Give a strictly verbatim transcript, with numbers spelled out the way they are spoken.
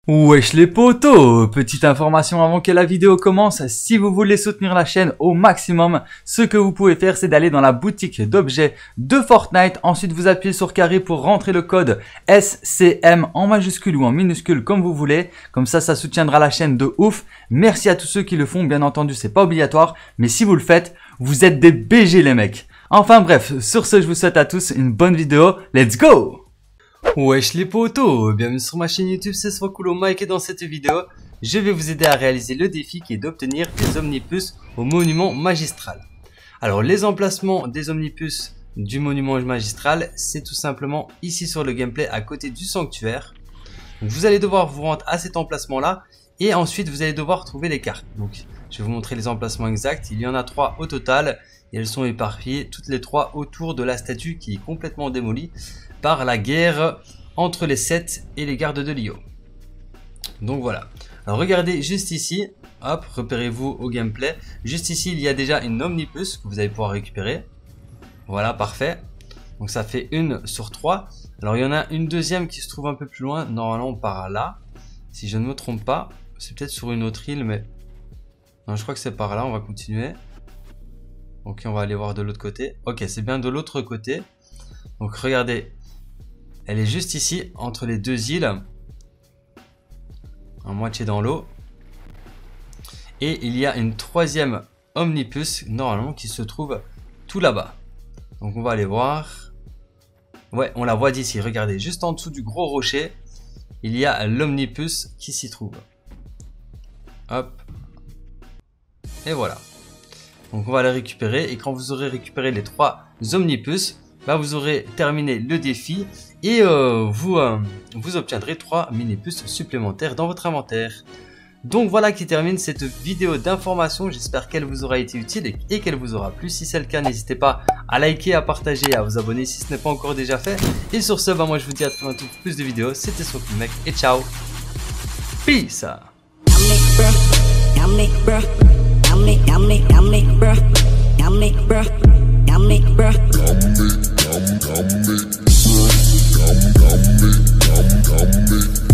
Wesh les potos, petite information avant que la vidéo commence, si vous voulez soutenir la chaîne au maximum, ce que vous pouvez faire c'est d'aller dans la boutique d'objets de Fortnite, ensuite vous appuyez sur carré pour rentrer le code S C M en majuscule ou en minuscule comme vous voulez, comme ça ça soutiendra la chaîne de ouf. Merci à tous ceux qui le font, bien entendu c'est pas obligatoire, mais si vous le faites, vous êtes des B G les mecs. Enfin bref, sur ce je vous souhaite à tous une bonne vidéo, let's go! Wesh les potos, bienvenue sur ma chaîne YouTube, c'est Swakoulo Mike et dans cette vidéo, je vais vous aider à réaliser le défi qui est d'obtenir des omnipus au monument magistral. Alors les emplacements des omnipus du monument magistral, c'est tout simplement ici sur le gameplay à côté du sanctuaire. Donc, vous allez devoir vous rendre à cet emplacement là et ensuite vous allez devoir trouver les cartes. Donc je vais vous montrer les emplacements exacts, il y en a trois au total et elles sont éparpillées toutes les trois autour de la statue qui est complètement démolie par la guerre entre les Seth et les gardes de Lio. Donc voilà. Alors regardez juste ici, hop, repérez-vous au gameplay. Juste ici, il y a déjà une omnipus que vous allez pouvoir récupérer. Voilà, parfait. Donc ça fait une sur trois. Alors il y en a une deuxième qui se trouve un peu plus loin, normalement par là. Si je ne me trompe pas, c'est peut-être sur une autre île, mais non, je crois que c'est par là, on va continuer. Ok, on va aller voir de l'autre côté. Ok, c'est bien de l'autre côté. Donc regardez. Elle est juste ici, entre les deux îles, en moitié dans l'eau. Et il y a une troisième omnipus, normalement, qui se trouve tout là-bas. Donc on va aller voir. Ouais, on la voit d'ici, regardez, juste en dessous du gros rocher, il y a l'omnipus qui s'y trouve. Hop. Et voilà. Donc on va la récupérer, et quand vous aurez récupéré les trois omnipus, bah vous aurez terminé le défi et euh, vous, euh, vous obtiendrez trois mini-puces supplémentaires dans votre inventaire. Donc voilà qui termine cette vidéo d'information, j'espère qu'elle vous aura été utile et, et qu'elle vous aura plu. Si c'est le cas, n'hésitez pas à liker, à partager, à vous abonner si ce n'est pas encore déjà fait. Et sur ce, bah moi je vous dis à très bientôt pour plus de vidéos, c'était Swakoulo Mike et ciao. Peace. Come, come, come, come, come, come, come, come,